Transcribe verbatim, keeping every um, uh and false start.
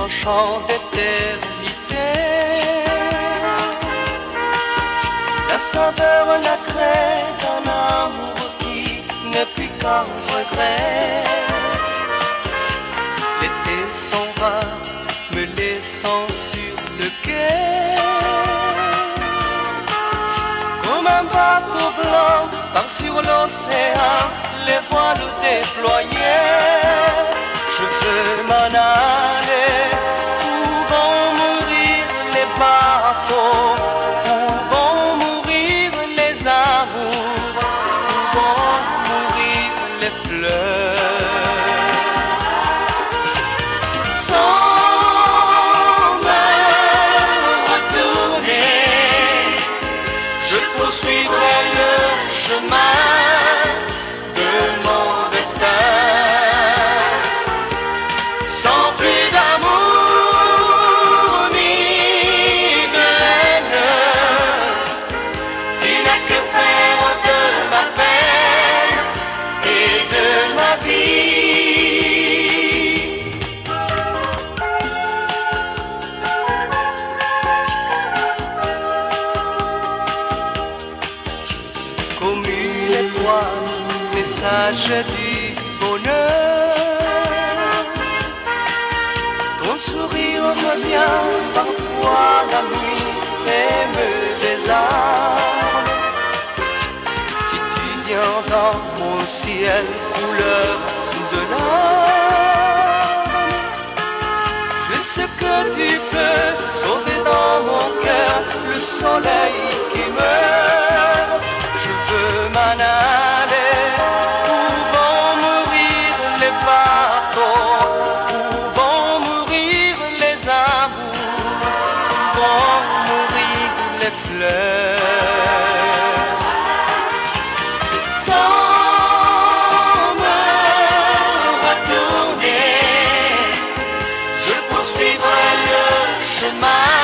en chant d'éternité. La saveur nacrée d'un amour qui n'est plus qu'un regret. L'été s'en va, me laissant sur le quai. Comme un bateau blanc part sur l'océan, les voiles déployées. Je veux m'en aller. Où vont mourir les bateaux? Où vont mourir les amours? Où vont mourir les fleurs? Sans me retourner, je poursuivrai le chemin de mon destin. Sans plus d'amour ni de haine, tu n'as que faire de ma peine et de ma vie. Comme une étoile, message du bonheur, ton sourire revient parfois la nuit et me désarme. Si tu viens dans mon ciel couleur de larmes, je sais que tu peux sauver dans mon cœur le soleil qui meurt. Je veux m'en aller. Où vont mourir les bateaux? Où vont mourir les amours? Où vont mourir les fleurs? Sans me retourner, je poursuivrai le chemin